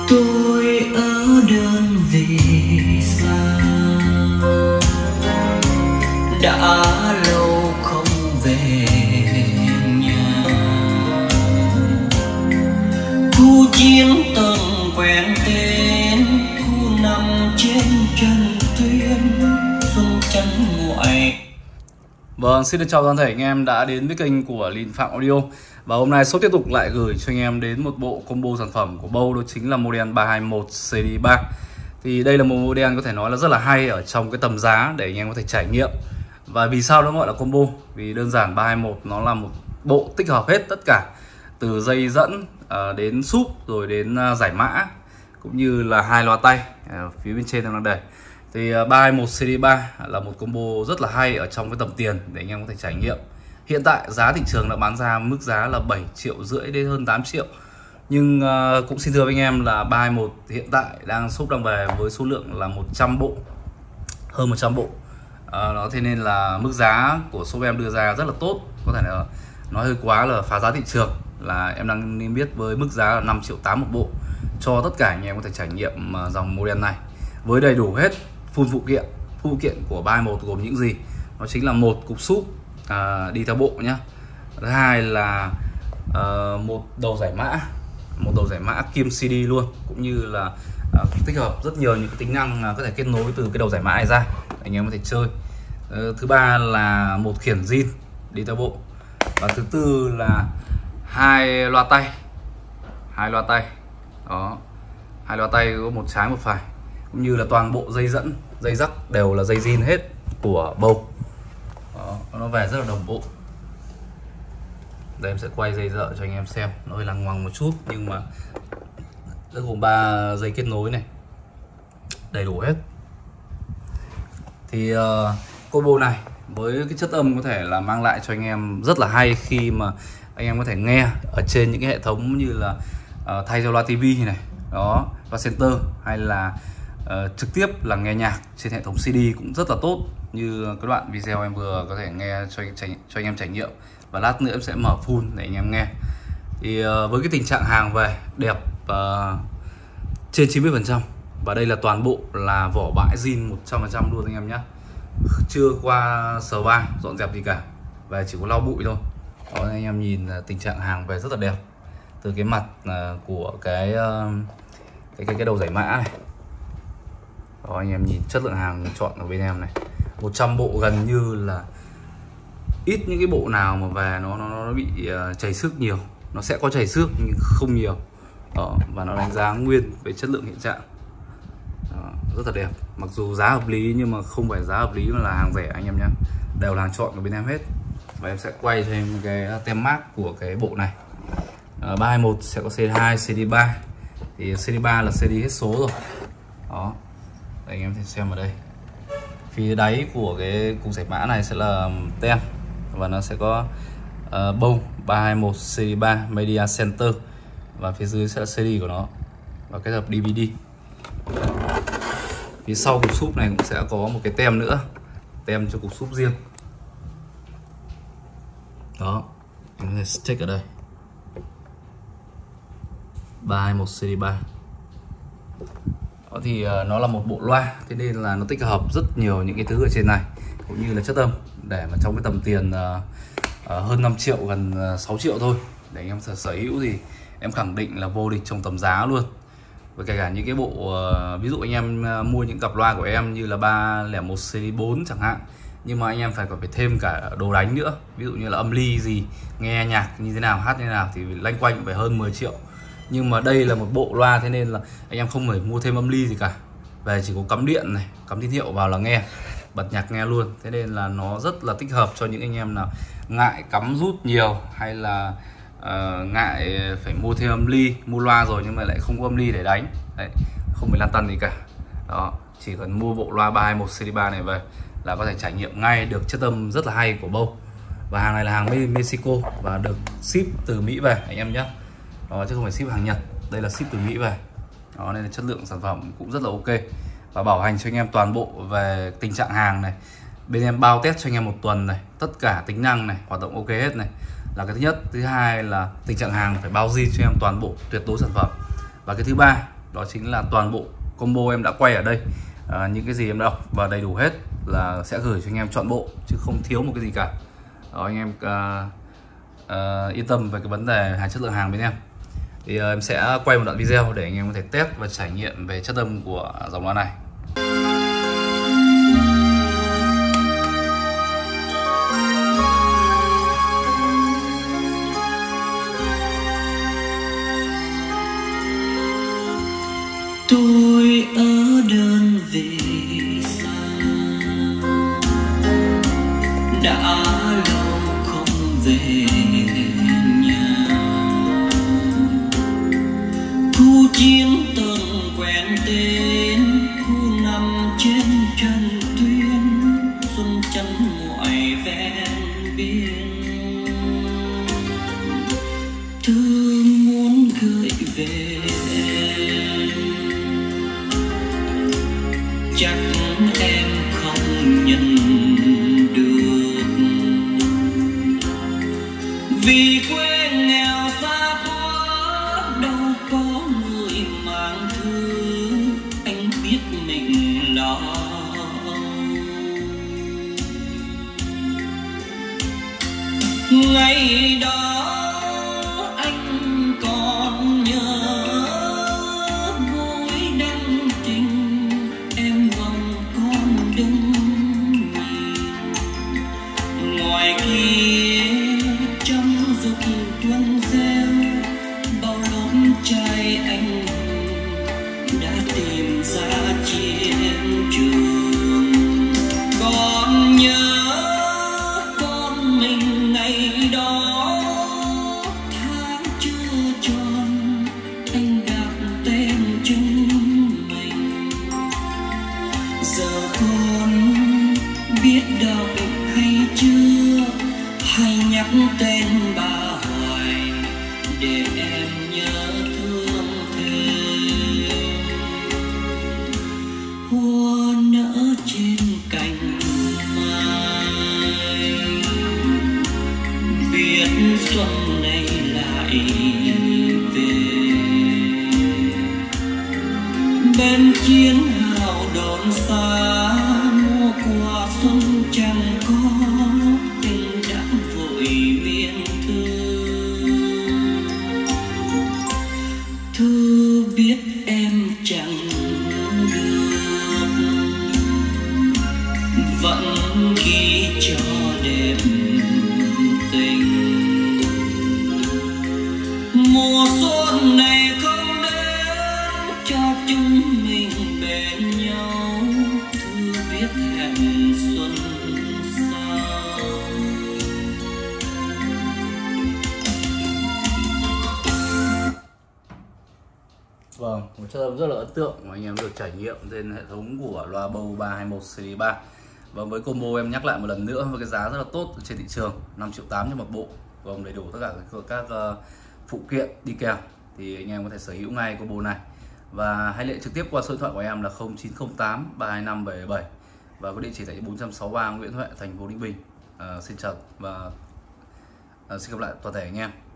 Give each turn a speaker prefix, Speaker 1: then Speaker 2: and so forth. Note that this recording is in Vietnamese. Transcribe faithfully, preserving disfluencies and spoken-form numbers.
Speaker 1: Tôi ở đơn vị xa, đã lâu không về nhà. Khu chiến tân quen tên, khu nằm trên chân tuyến xuân chân ngoại.
Speaker 2: Vâng, xin được chào toàn thể anh em đã đến với kênh của Linh Phạm Audio. Và hôm nay shop tiếp tục lại gửi cho anh em đến một bộ combo sản phẩm của Bow, đó chính là model ba hai mốt series ba. Thì đây là một model có thể nói là rất là hay ở trong cái tầm giá để anh em có thể trải nghiệm. Và vì sao nó gọi là combo? Vì đơn giản ba hai mốt nó là một bộ tích hợp hết tất cả, từ dây dẫn đến súp rồi đến giải mã cũng như là hai loa tay ở phía bên trên đang đầy. Thì ba hai mốt series ba là một combo rất là hay ở trong cái tầm tiền để anh em có thể trải nghiệm. Hiện tại giá thị trường đã bán ra mức giá là bảy triệu rưỡi đến hơn tám triệu. Nhưng uh, cũng xin thưa với anh em là ba hai mốt hiện tại đang shop đang về với số lượng là một trăm bộ, hơn một trăm bộ. Uh, đó thế nên là mức giá của shop em đưa ra rất là tốt, có thể là nói hơi quá là phá giá thị trường, là em đang niêm yết với mức giá là năm triệu tám một bộ cho tất cả anh em có thể trải nghiệm uh, dòng model này với đầy đủ hết full phụ kiện. Full phụ kiện của ba hai mốt gồm những gì? Nó chính là một cục súp À, đi theo bộ nhá. Thứ hai là uh, một đầu giải mã, một đầu giải mã kim xê đê luôn, cũng như là uh, tích hợp rất nhiều những cái tính năng uh, có thể kết nối từ cái đầu giải mã này ra anh em có thể chơi. Uh, thứ ba là một khiển zin đi theo bộ, và thứ tư là hai loa tay, hai loa tay đó, hai loa tay có một trái một phải, cũng như là toàn bộ dây dẫn, dây rắc đều là dây zin hết của Bow. Đó, nó về rất là đồng bộ. Đây em sẽ quay dây dợ cho anh em xem, nó hơi lằng ngoằng một chút nhưng mà nó gồm ba dây kết nối này, đầy đủ hết. Thì uh, combo này với cái chất âm có thể là mang lại cho anh em rất là hay khi mà anh em có thể nghe ở trên những cái hệ thống như là uh, thay cho loa tivi này, đó, loa center, hay là uh, trực tiếp là nghe nhạc trên hệ thống xê đê cũng rất là tốt, như cái đoạn video em vừa có thể nghe cho, cho, cho anh em trải nghiệm. Và lát nữa em sẽ mở full để anh em nghe. Thì uh, với cái tình trạng hàng về đẹp uh, trên chín mươi phần trăm, và đây là toàn bộ là vỏ bãi zin một trăm phần trăm luôn anh em nhé, chưa qua sờ ba dọn dẹp gì cả, và chỉ có lau bụi thôi. Đó, anh em nhìn uh, tình trạng hàng về rất là đẹp, từ cái mặt uh, của cái, uh, cái cái cái đầu giải mã này. Đó, anh em nhìn chất lượng hàng chọn ở bên em này, một trăm bộ gần như là ít những cái bộ nào mà về nó nó, nó bị uh, chảy xước nhiều. Nó sẽ có chảy xước nhưng không nhiều. Đó, và nó đánh giá nguyên về chất lượng hiện trạng. Đó, rất là đẹp. Mặc dù giá hợp lý nhưng mà không phải giá hợp lý mà là hàng rẻ anh em nhé, đều là hàng chọn của bên em hết. Và em sẽ quay thêm cái tem mác của cái bộ này. uh, ba hai mốt sẽ có xê đê hai, xê đê ba. Thì xê đê ba là xê đê hết số rồi. Đó, đây, anh em thể xem ở đây, phía đáy của cái cục giải mã này sẽ là tem, và nó sẽ có uh, Bow ba hai mốt series ba Media Center, và phía dưới sẽ là xê đê của nó và kết hợp đê vê đê. Phía sau cục súp này cũng sẽ có một cái tem nữa, tem cho cục súp riêng. Đó, anh có thể check ở đây, ba hai mốt series ba. Đó thì uh, nó là một bộ loa, thế nên là nó tích hợp rất nhiều những cái thứ ở trên này, cũng như là chất âm, để mà trong cái tầm tiền uh, uh, hơn năm triệu, gần uh, sáu triệu thôi, để anh em sở, sở hữu thì em khẳng định là vô địch trong tầm giá luôn. Và kể cả những cái bộ uh, ví dụ anh em uh, mua những cặp loa của em như là ba không một series bốn chẳng hạn, nhưng mà anh em phải còn phải thêm cả đồ đánh nữa, ví dụ như là âm ly gì, nghe nhạc như thế nào, hát như thế nào, thì lanh quanh phải hơn mười triệu. Nhưng mà đây là một bộ loa, thế nên là anh em không phải mua thêm âm ly gì cả, về chỉ có cắm điện này, cắm tín hiệu vào là nghe, bật nhạc nghe luôn. Thế nên là nó rất là thích hợp cho những anh em nào ngại cắm rút nhiều, hay là uh, ngại phải mua thêm âm ly, mua loa rồi nhưng mà lại không có âm ly để đánh. Đấy, không phải lăn tăn gì cả. Đó, chỉ cần mua bộ loa ba hai mốt series ba này về là có thể trải nghiệm ngay được chất âm rất là hay của Bow. Và hàng này là hàng Mexico và được ship từ Mỹ về anh em nhé. Đó, chứ không phải ship hàng Nhật, đây là ship từ Mỹ về. Đó, nên là chất lượng sản phẩm cũng rất là ok, và bảo hành cho anh em toàn bộ về tình trạng hàng này. Bên em bao test cho anh em một tuần này, tất cả tính năng này hoạt động ok hết này, là cái thứ nhất. Thứ hai là tình trạng hàng phải bao zin cho em toàn bộ tuyệt đối sản phẩm. Và cái thứ ba đó chính là toàn bộ combo em đã quay ở đây. À, những cái gì em đọc và đầy đủ hết là sẽ gửi cho anh em trọn bộ chứ không thiếu một cái gì cả. Đó, anh em uh, uh, yên tâm về cái vấn đề hàng chất lượng hàng bên em. Thì uh, em sẽ quay một đoạn video để anh em có thể test và trải nghiệm về chất âm của dòng loa này.
Speaker 1: Tôi ở đơn vị xa, đã lâu không về nhà. Khu chiến từng quen tên, khu nằm trên chân tuyến, xuân chân ngoại ven biên. Thư muốn gửi về chắc em không nhận được, vì quê nghèo xa quá đâu có người mang thư. Anh biết mình lo, ngày đó anh còn nhớ môi đắng tình em vòng con đứng nhìn. Ngoài kia trong dục tuần reo, bao lốm trai anh đã tìm ra chiến trường. Còn nhớ con mình ngày đó, tháng chưa tròn anh gạt tên chúng mình. Giờ con biết đọc hay chưa, hay nhắc tên bà hoài để em nhớ thương thêm. Hoa nở trên cành mai, biết xuân này lại về. Bên chiến hào đồn xa, mùa qua xuân chẳng có tình đã vội miên thư. Thư biết em chẳng được, vẫn ghi cho đẹp tình. Mùa xuân này không đến cho chúng mình bên nhau, thư viết hẹn xuân sau.
Speaker 2: Vâng, một chất âm rất là ấn tượng mà anh em được trải nghiệm trên hệ thống của loa Bow ba hai mốt series ba. Và với combo em nhắc lại một lần nữa với cái giá rất là tốt trên thị trường, năm triệu tám cho một bộ, gồm đầy đủ tất cả các, các uh, phụ kiện đi kèm, thì anh em có thể sở hữu ngay combo này. Và hãy liên hệ trực tiếp qua số điện thoại của em là không chín không tám ba hai năm bảy bảy và có địa chỉ tại bốn trăm sáu mươi ba Nguyễn Huệ, thành phố Ninh Bình. Uh, xin chào và uh, xin gặp lại toàn thể anh em.